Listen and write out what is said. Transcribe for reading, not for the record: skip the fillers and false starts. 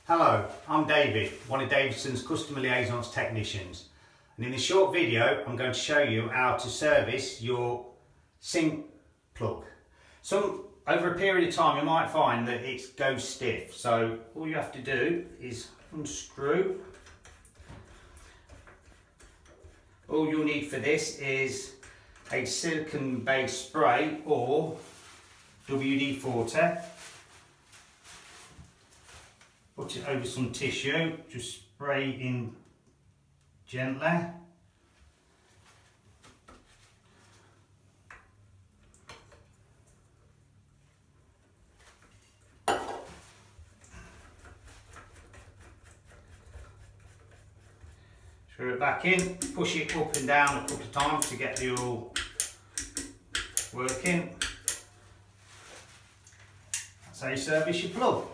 Hello, I'm David, one of Davidson's Customer Liaisons technicians, and in this short video I'm going to show you how to service your sink plug. Over a period of time you might find that it goes stiff, so all you have to do is unscrew. All you'll need for this is a silicone based spray or WD-40. Put it over some tissue, just spray in gently. Screw it back in, push it up and down a couple of times to get the oil working. That's how you service your plug.